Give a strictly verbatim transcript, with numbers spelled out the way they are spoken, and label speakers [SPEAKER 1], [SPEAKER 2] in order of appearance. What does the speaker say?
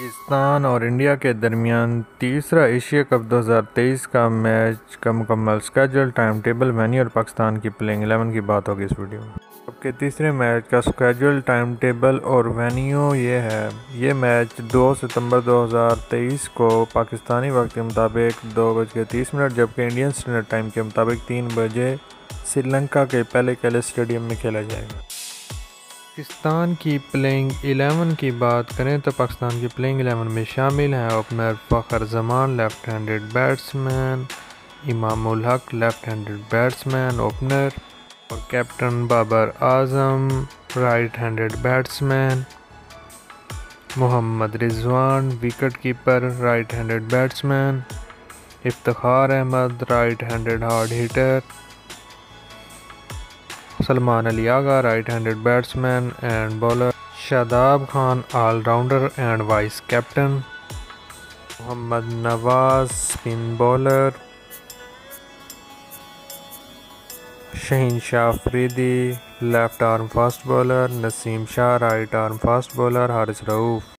[SPEAKER 1] پاکستان اور انڈیا کے درمیان تیسرا ایشیا کپ دو ہزار تیئیس کا میچ کا مکمل سکیجول، ٹائم ٹیبل، وینیو اور پاکستان کی پلئنگ الیون کی بات ہوگی اس ویڈیو میں۔ کپ کے تیسرے میچ کا سکیجول، ٹائم ٹیبل اور وینیو یہ ہے۔ یہ میچ دو ستمبر دو ہزار تیئیس کو پاکستانی وقت کے مطابق دو بج کے تیس منٹ جبکہ انڈین اسٹینڈرڈ ٹائم کے مطابق تین بجے سری لنکا کے پہلے کیلے اسٹیڈیم میں کھیلا جائے گا۔ پاکستان کی پلئنگ الیون کی بات کریں تو پاکستان کی پلئنگ الیون میں شامل ہیں: اوپنر فخر زمان left handed batsman, Imam ul-Haq left handed batsman opener اور captain Babar Azam right handed batsman, Muhammad Rizwan wicket keeper right handed batsman, Iftikhar Ahmed right handed hard hitter, Salman Ali Agha right handed batsman and bowler, Shadab Khan all rounder and vice captain, Muhammad Nawaz spin bowler, Shaheen Shah Afridi left arm fast bowler, Naseem Shah right arm fast bowler, Haris Rauf